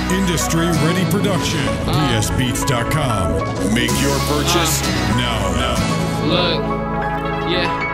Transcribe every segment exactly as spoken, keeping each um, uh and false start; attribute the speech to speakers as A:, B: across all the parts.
A: Industry Ready Production.
B: Uh.
A: B S beats dot com. Make your purchase
B: uh.
A: now. now.
B: Look, yeah.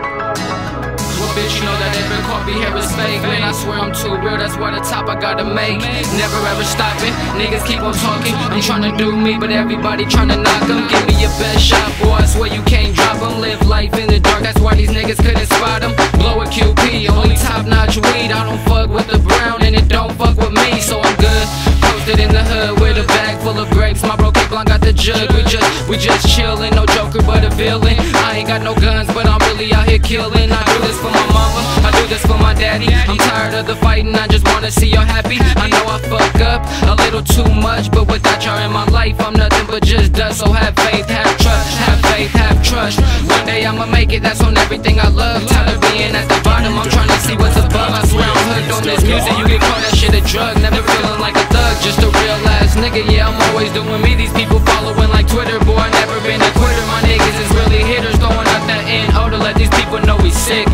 B: Well, bitch, you know that they been called B.Harris fake. Man, I swear I'm too real, that's why the top I gotta make. Never ever stopping, niggas keep on talking. I'm tryna do me, but everybody tryna knock them. Give me your best shot, boy, I swear you can't drop them. Live life in the dark, that's why these niggas couldn't spot them. Blow a Q P, only top notch weed. I don't fuck with the brown, and it don't fuck with me, so I'm good. Posted in the hood with a bag full of grapes. My bro K-Blanc got the jug. We just, we just chillin', no joker but a villain. I ain't got no guns, but I'm really out here killing. I do this for my mama, I do this for my daddy. I'm tired of the fighting, I just wanna see y'all happy. I know I fuck up a little too much, but without y'all in my life, I'm nothing but just dust. So have faith, have trust, have faith, have trust. One day I'ma make it, that's on everything I love. Tired of being at the bottom, I'm trying to see what's above. I swear I'm hooked on this music, you can call that shit a drug. Never feeling like a thug, just a real ass nigga. Yeah, I'm always doing me, these people following like Twitter. Boy, I never been a quitter, my niggas is really hitters. Throwing out that N O to let these people know we sicker.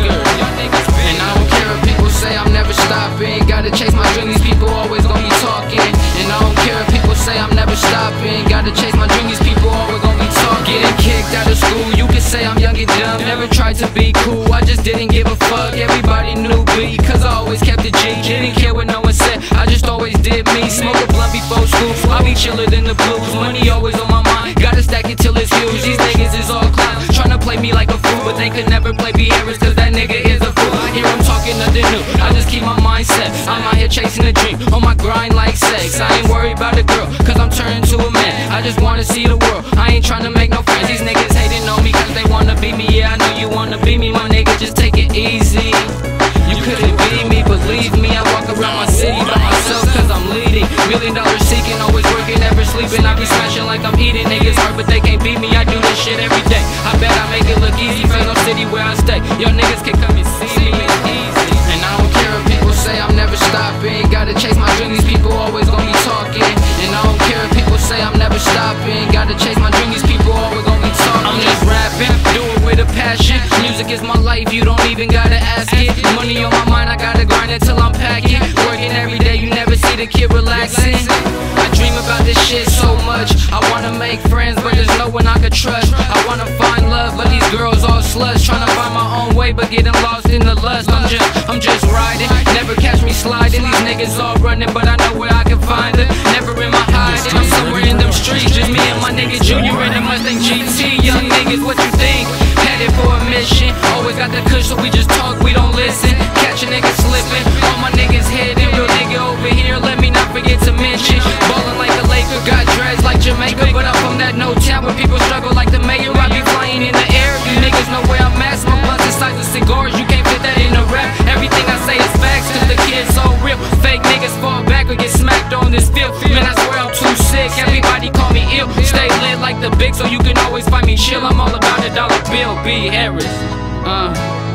B: And I don't care if people say I'm never stopping. Gotta chase my dream, these people always gonna be talking. And I don't care if people say I'm never stopping. Gotta chase my dream, these people always gonna be talking. Getting kicked out of school, you can say I'm young and dumb. Never tried to be cool, I just didn't give a fuck. Everybody knew me, cause I always kept it G. Didn't care what no one said, I just always did me. Smoke a blunt before school, I be chiller than the blues. Money always on my mind, gotta stack it till it's huge. These niggas is all clowns, tryna play me like a fool, but they could never play B.Harris, cause that nigga is a fool. Here I'm talking nothing new, I just keep my mindset. I'm out here chasing a dream, on my grind like sex. I ain't worried about a girl, cause I'm turning to a man. I just wanna see the world, I ain't tryna make no friends. These niggas hating on me cause they wanna be me. Yeah, I know you wanna be me, my nigga, just take it easy. You couldn't be me, believe me. I walk around my city by myself cause I'm leading. Million dollars seeking, always working, never sleeping. I be smashing like I'm eating. Niggas hurt but they can't beat me, I do this shit every day. I bet I make it look easy, feel no city where I stay. Yo, niggas can come and see me, it's easy. And I don't care if people say I'm never stopping. Gotta chase my dream, these people always gonna be talking. And I don't care if people say I'm never stopping. Gotta chase my dream, these people always gonna be talking. I'm just rapping, do it with a passion. Music is my life, you don't even gotta ask it. Money on my mind, I gotta grind it till I'm packing. Working every day, you never see the kid relaxing. I dream about this shit so much. I wanna make friends, but there's no one I could trust. I wanna find love, but these girls all sluts. Tryna find my own way, but getting lost in the lust. I'm just, I'm just riding, never catch me sliding. These niggas all running, but I know where I can find them. Never in my hiding, I'm somewhere in them streets. Just me and my nigga Junior in the Mustang G T. Young niggas, what you think? Headed for a mission. Always got the kush, so we just talk, we don't listen. Catch a nigga slipping, all my niggas hidden. Real nigga over here, let me not forget to mention. Ballin' like a Laker, got dreads like Jamaica, but I'm from that no town where people struggle like the mayor. I be flying in the air, you niggas know where I'm at. Smoke blunts the size of cigars, you can't fit that in a rap. Everything I say is facts, cause the kid's so real. Fake niggas fall back or get smacked on this field. Man, I swear I'm too sick, everybody call me ill. Stay lit like the big, so you can always find me chill. I'm all about a dollar bill, B.Harris. Uh,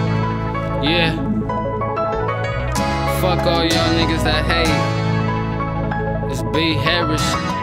B: yeah. Fuck all y'all niggas that hate. It's B.Harris.